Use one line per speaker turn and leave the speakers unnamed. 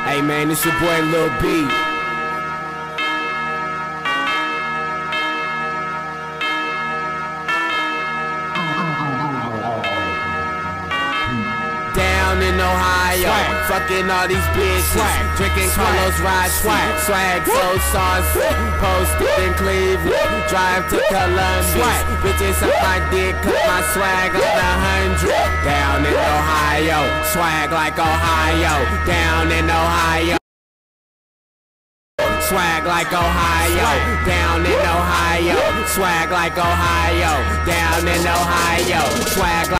Hey man, it's your boy Lil B. Down in Ohio, fucking all these bitches, drinking Carlos Rossi, swag so saucy, posted in Cleveland, drive to Columbus, bitches suck my dick, cut my swag on 100. Down in Ohio, swag like Ohio, down in Ohio. Swag like Ohio, down in Ohio. Swag like Ohio, down in Ohio. Swag like